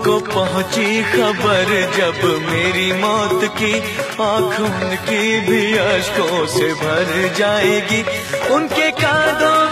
को पहुंची खबर जब मेरी मौत की, आँख उनकी भी अश्कों से भर जाएगी। उनके कांधों